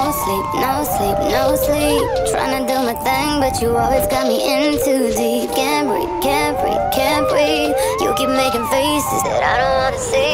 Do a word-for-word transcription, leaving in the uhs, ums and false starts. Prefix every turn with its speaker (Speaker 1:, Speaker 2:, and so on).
Speaker 1: No sleep, no sleep, no sleep. Tryna do my thing, but you always got me in too deep. Can't breathe, can't breathe, can't breathe. You keep making faces that I don't wanna see.